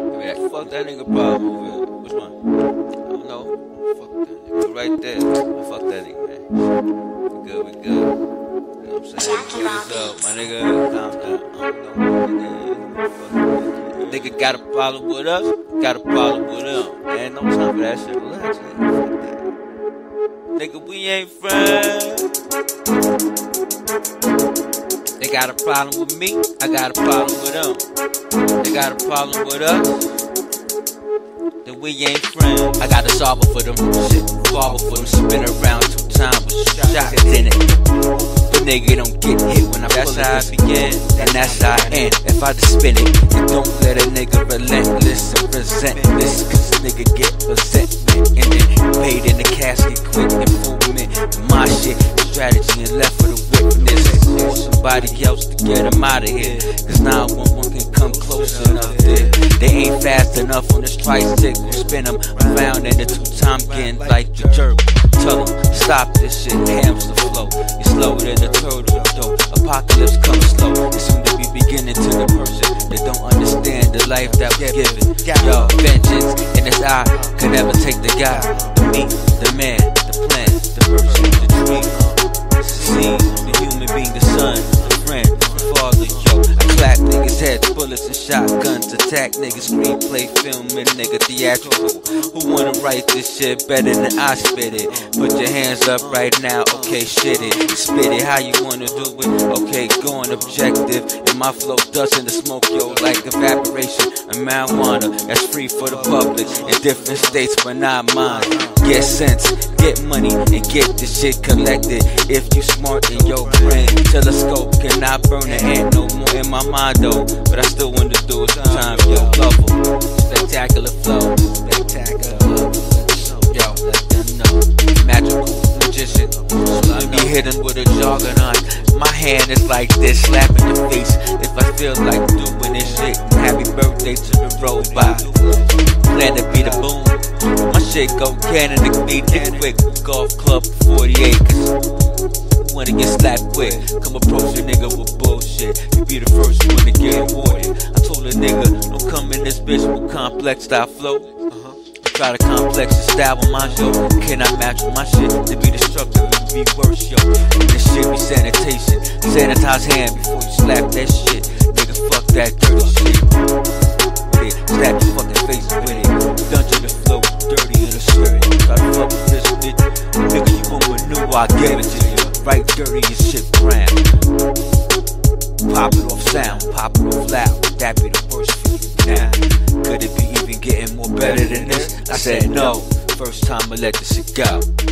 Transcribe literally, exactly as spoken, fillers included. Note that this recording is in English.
Man, fuck that nigga problem over here. Which one? I don't know. Fuck that nigga. Right there. Fuck that nigga, man. We good, we good. You know what I'm saying? What's up, my nigga? Calm down. I don't know. Nigga, nigga got a problem with us, got a problem with them. Man, no time for that shit. Relax, nigga. Fuck that. Nigga, we ain't friends. They got a problem with me, I got a problem with them. They got a problem with us, then we ain't friends. I got a solver for them, shit, barber for them. Spin around two times with shots in it. The nigga don't get hit when I pull it. That's how I begin, and that's how I end. If I just spin it, and don't let a nigga relentless and resentless, cause nigga get resentment, and then paid in the casket quick improvement. My shit, strategy and left for the witness. Or somebody else to get them out of here, cause now one one can come close enough there. They ain't fast enough on this tricycle, spin them around in the two-time again like the jerk. Tell them, stop this shit, hamster flow. You're slower than a turtle though. Apocalypse comes slow. It soon to be beginning to the person that don't understand the life that we're given. Yo, vengeance in his eye could never take the guy, the me, the man, the plan, the person, the dream. See, the human being, the son, the friend, the father, yo. I clap niggas' heads, bullets and shotguns, attack niggas, screenplay, filming, nigga, theatrical. Who wanna write this shit better than I spit it? Put your hands up right now, okay, shit it. Spit it, how you wanna do it? Okay, going objective. And my flow dust in the smoke, yo, like evaporation. And marijuana, that's free for the public. In different states, but not mine. Get sense, get money, and get this shit collected. If you smart in your brain, telescope cannot burn the ant no more in my mind though. But I still want to do it sometimes, yo, level. Spectacular flow, spectacular flow. Yo, let them know. Magical magician, let me hit him with a juggernaut. My hand is like this, slapping the face. If I feel like doing this shit, happy birthday to the robot. Plan to be the boom. My shit go cannon, nigga, be the quick. Golf club forty-eight, cause wanna get slapped quick. Come approach a nigga with bullshit. You be the first one to get awarded. I told a nigga, don't come in this bitch with complex style flow. Uh-huh. Try to complex the style with my show. Cannot match with my shit. To be destructive and be worse, yo. This shit be sanitation. Sanitize hand before you slap that shit. Nigga, fuck that dirty shit. With it, slap your fucking face with it. Dungeon the flow, dirty in the spirit. Try to fuck with this bitch. Nigga, you want manure, I give it to you. Right dirty as shit brown. Pop it off sound, pop it off loud. That be the worst for you now. Could it be even getting more better than this? I said no. First time I let this shit go.